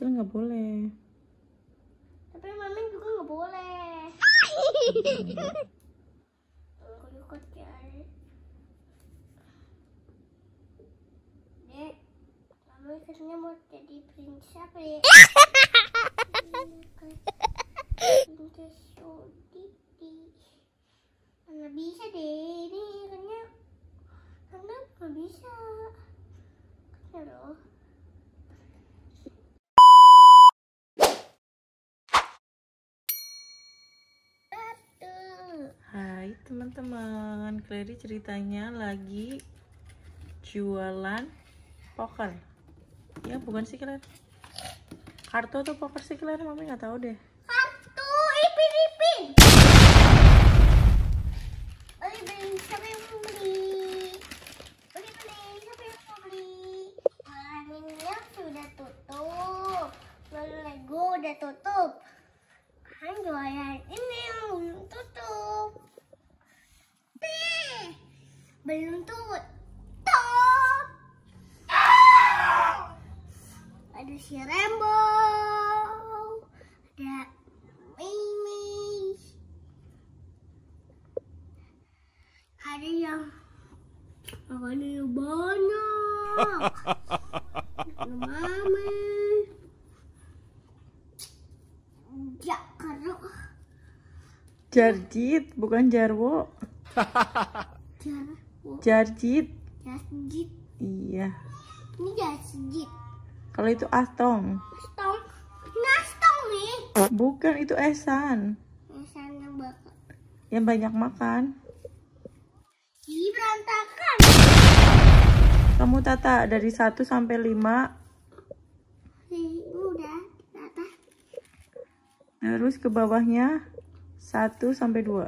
kecil nggak boleh. Tapi mami juga nggak boleh. Aku ikut ya. Dek, mami katanya mau jadi princess apa ya? Princess Soditi. Nggak bisa deh, ini katanya nggak bisa. Katanya loh. Hai teman-teman, Clary ceritanya lagi jualan poker. Ya bukan sih Clary? Kartu atau poker sih Clary? Mami nggak tahu deh. Kartu ipin-ipin. Beli siapa yang mau beli? Beli siapa yang mau beli? Mainnya sudah tutup. Lego udah tutup. Kan jualan ini yang belum tutup. Belum tutup. Ada si Rainbow, ada Mimi, ada yang makannya banyak, ada Mami, Jakaro, Jarjit, bukan Jarwo. Jarjit. Jasjit. Iya. Ini Jasjit. Kalau itu Astong. Astong. Nastong nih. Bukan, itu Esan. Esan yang bakal. Yang banyak makan. Ini berantakan. Kamu tata dari 1 sampai 5. Ini udah tata. Terus ke bawahnya 1 sampai 2.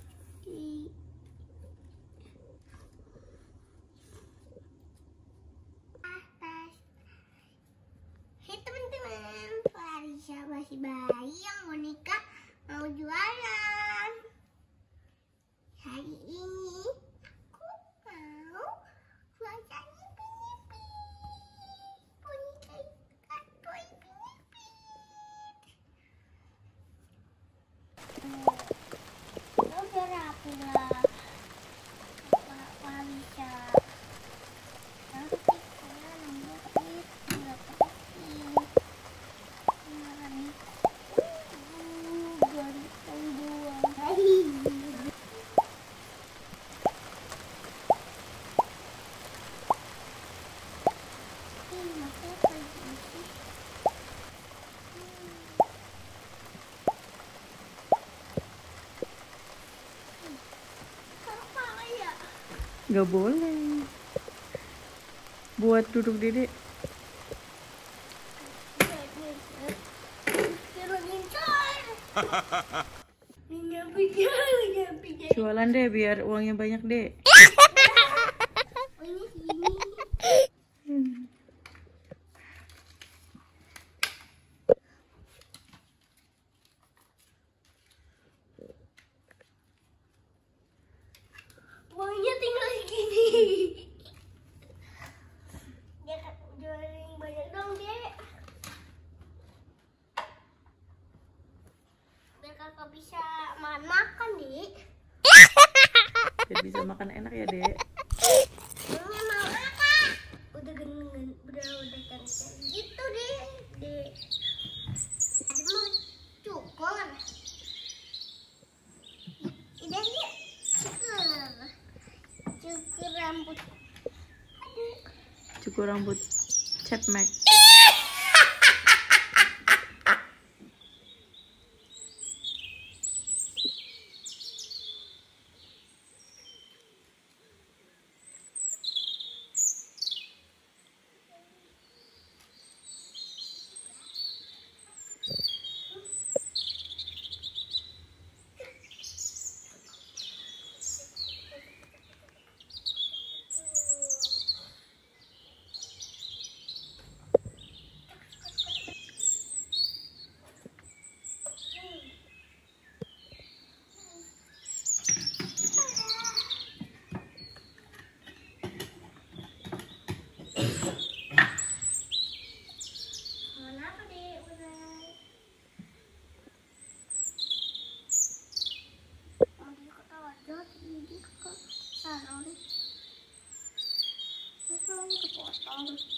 Farisha masih bayi yang mau nikah, mau jualan. Hari ini aku mau jualan ipin-ipin. Boneka kartu ipin-ipin. Udah rapi lah. Farisha. Gak boleh. Buat duduk Dede. Jualan deh biar uangnya banyak deh. Uangnya tinggal segini. Dia jualan yang banyak dong, Dek. Biar kakak bisa makan, Dek. Biar bisa makan enak ya Dek. Uangnya mau makan. Udah ganteng, udah ganteng gitu, Dek. Dek. Ada mau cukur. Udah ya, cukur rambut. Cukur rambut cat Mac. Mau apa, Dek? Om.